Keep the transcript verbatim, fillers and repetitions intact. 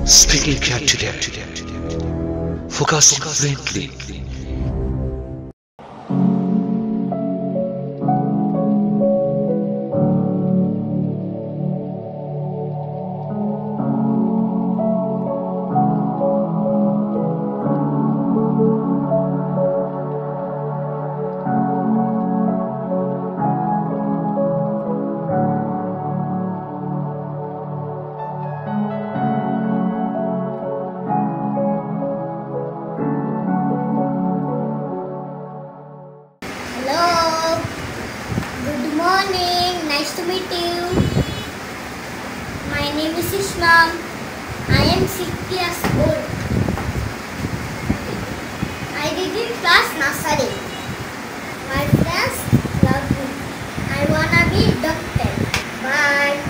Speaking care today. Focusing friendly. Hello, good morning, nice to meet you. My name is Islam. I am six years old. I did in class nursery. My friends love me. I wanna be doctor. Bye.